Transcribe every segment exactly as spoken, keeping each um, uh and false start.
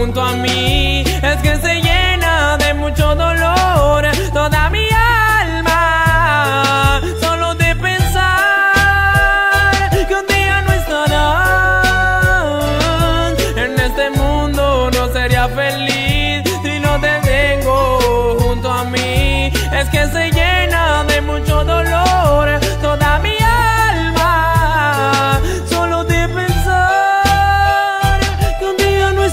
junto a mí. Es que se llena de mucho dolor toda mi alma, solo de pensar que un día no estarán en este mundo. No sería feliz si no te tengo junto a mí. Es que se llena de mucho dolor toda mi alma, solo de pensar que un día no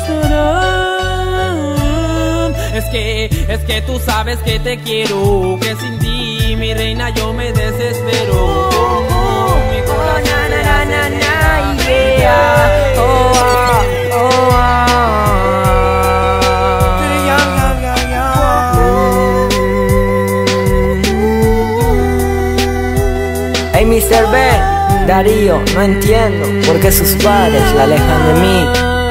estarán. Es que, es que tú sabes que te quiero, que sin ti, mi reina, yo me desespero. Como mi corazón se hace yeah. Oh, oh, oh, oh. Hey, mister Ben, Darío, no entiendo por qué sus padres la alejan de mí.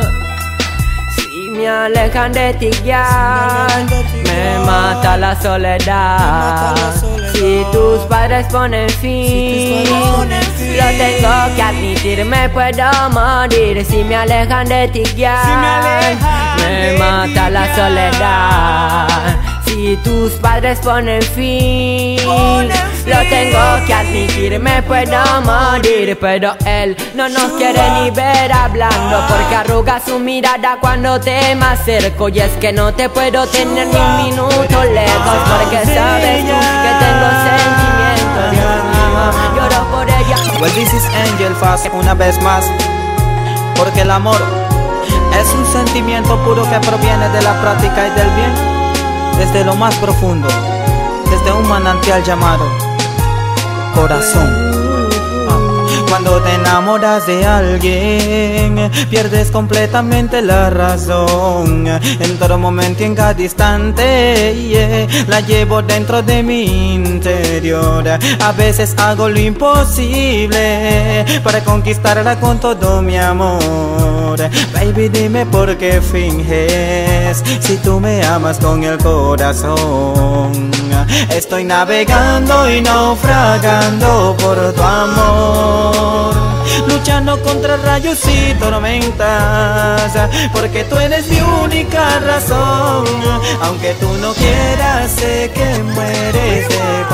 Me alejan de ti, ya me mata la soledad. Si tus padres ponen fin, lo tengo que admitir, me puedo morir. Si me alejan de ti, ya me mata la soledad. Si tus padres ponen fin, lo tengo que admitir, me puedo morir. Pero él no nos quiere ni ver hablando, porque arruga su mirada cuando te me acerco. Y es que no te puedo tener ni un minuto lejos, porque sabes tú que tengo sentimientos. Dios mío, lloro por ella. Well, this is Angel Fast una vez más, porque el amor es un sentimiento puro que proviene de la práctica y del bien, desde lo más profundo, desde un manantial llamado corazón. Cuando te enamoras de alguien, pierdes completamente la razón. En todo momento y en cada instante, yeah, la llevo dentro de mi interior. A veces hago lo imposible para conquistarla con todo mi amor. Baby, dime por qué finges si tú me amas con el corazón. Estoy navegando y naufragando por tu amor, luchando contra rayos y tormentas, porque tú eres mi única razón. Aunque tú no quieras, sé que mueres de paz.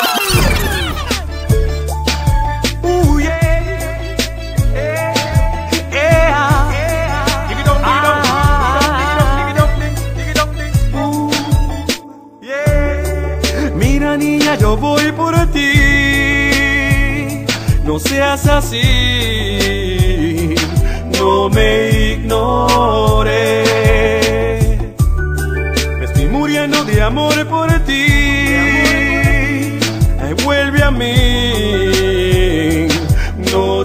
Mira, niña, yo voy por ti, no seas así, no me ignores. Me estoy muriendo de amor por ti, ay, vuelve a mí, no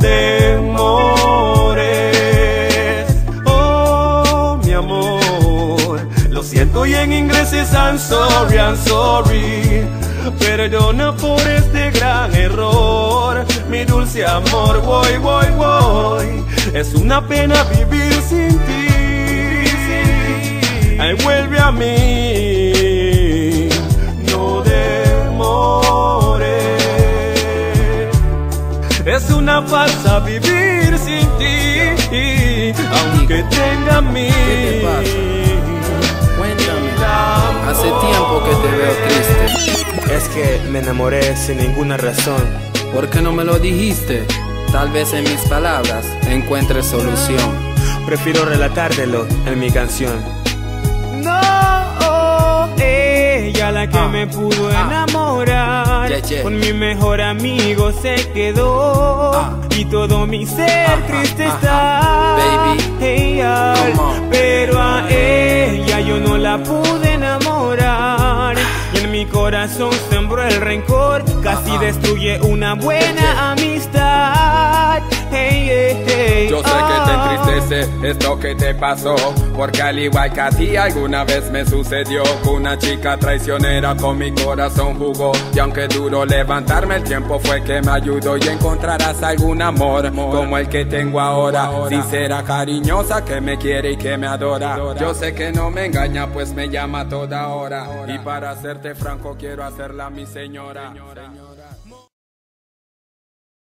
demores. Oh, mi amor, lo siento y en inglés es I'm sorry, I'm sorry. Perdona por este gran error, mi dulce amor, voy, voy, voy. Es una pena vivir sin ti, ay, vuelve a mí, no demores. Es una farsa vivir sin ti, aunque tenga mí. ¿Qué te pasa? Cuéntame, hace tiempo que te veo triste. Es que me enamoré sin ninguna razón. ¿Por qué no me lo dijiste? Tal vez en mis palabras encuentres solución. Prefiero relatártelo en mi canción. No, ella la que ah, me pudo ah, enamorar, yeah, yeah. Con mi mejor amigo se quedó, ah, y todo mi ser ah, triste ah, está, ah, baby, ella, pero a ella yo no la pude enamorar. Y en mi corazón sembró el rencor, casi uh -huh. destruye una buena amistad. Hey, hey, hey, yo sé oh. que te entristece esto que te pasó, porque al igual que a ti alguna vez me sucedió que una chica traicionera con mi corazón jugó. Y aunque duro levantarme, el tiempo fue que me ayudó, y encontrarás algún amor, amor como el que tengo ahora, ahora, sincera, cariñosa, que me quiere y que me adora. adora. Yo sé que no me engaña, pues me llama a toda hora, y para serte franco quiero hacerla mi señora, señora.